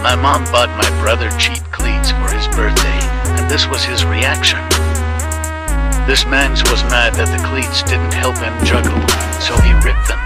My mom bought my brother cheap cleats for his birthday, and this was his reaction. This man was mad that the cleats didn't help him juggle, so he ripped them.